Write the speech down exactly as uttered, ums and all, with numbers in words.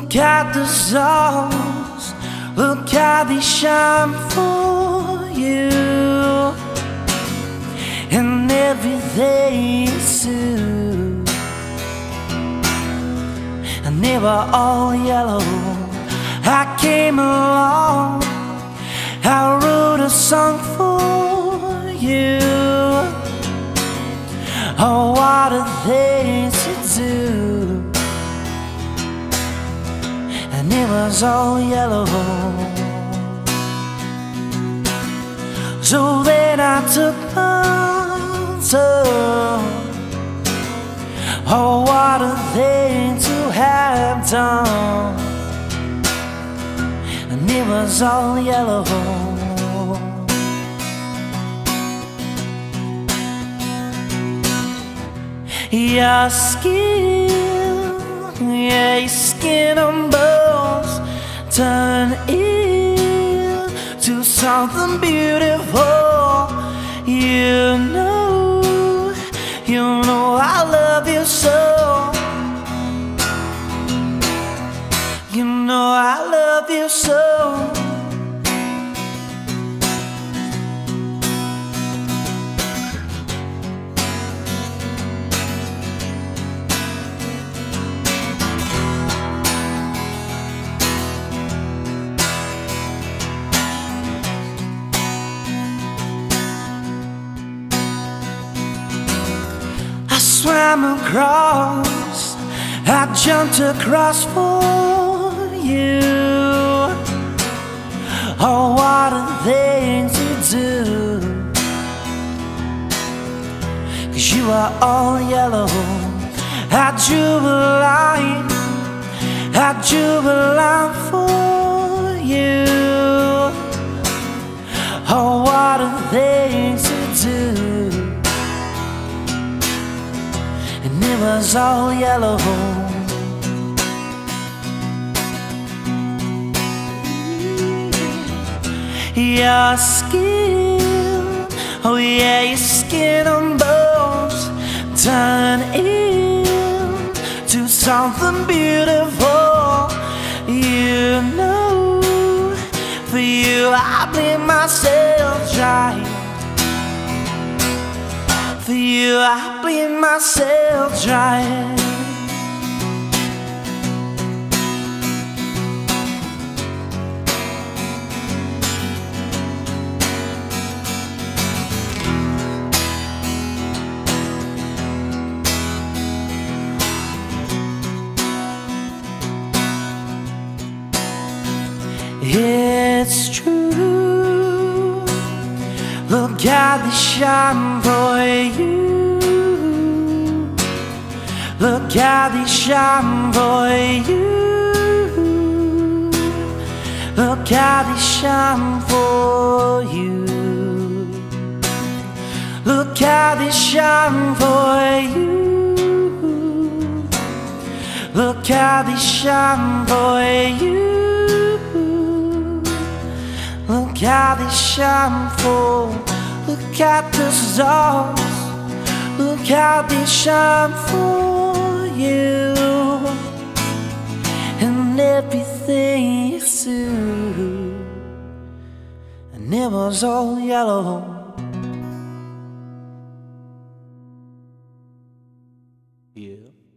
Look at the stars, look how they shine for you, and everything is true. And they were all yellow. I came along, I wrote a song for you. Oh, what a thing to do. And it was all yellow. So then I took my turn. Oh, what a thing to have done. And it was all yellow. Your skin, yeah, your skin and bones turn into something beautiful. You know, you know I love you so. You know I love you so. I swam across, I jumped across for you. Oh, what a thing to do. 'Cause you are all yellow. I drew a line, I drew a line for you. Oh, what a thing to do. And it was all yellow. Your skin, oh yeah, your skin and bones turn into something beautiful. You know, for you I bleed myself dry. For you I bleed myself dry. It's true. Look how they shine for you. Look how they shine for you. Look how they shine for you. Look how they shine for you. Look how they shine for you. Look how they shine for. Look at the stars. Look how they shine for you. And everything is true. And it was all yellow. Yeah.